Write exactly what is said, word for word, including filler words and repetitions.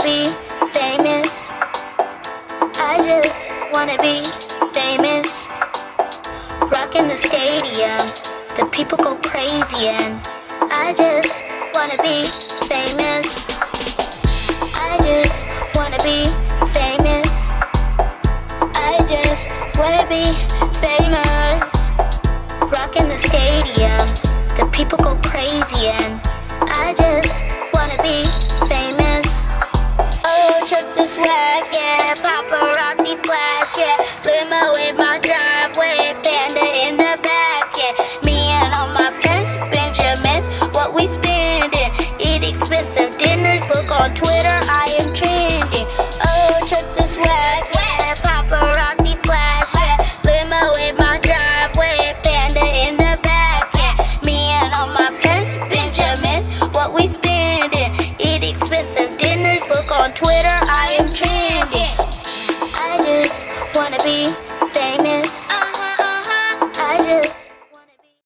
be famous. I just wanna be famous. Rocking the stadium, the people go crazy, and I just wanna be famous. I just wanna be famous. I just wanna be famous. Rocking the stadium, the people go crazy, and I just wanna be famous. Oh, check the swag, yeah, paparazzi flash, yeah, limo in my driveway, panda in the back, yeah, me and all my friends, Benjamins, what we spending, eat expensive dinners, look on Twitter, I